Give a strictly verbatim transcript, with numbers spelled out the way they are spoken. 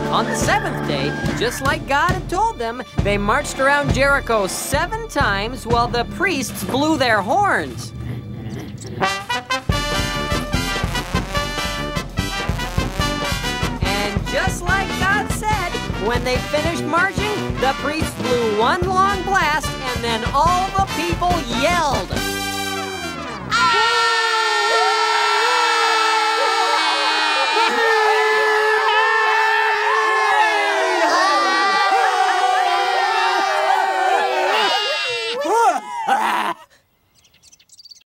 On the seventh day, just like God had told them, they marched around Jericho seven times while the priests blew their horns. And just like God said, when they finished marching, the priests blew one long blast, and then all the people yelled.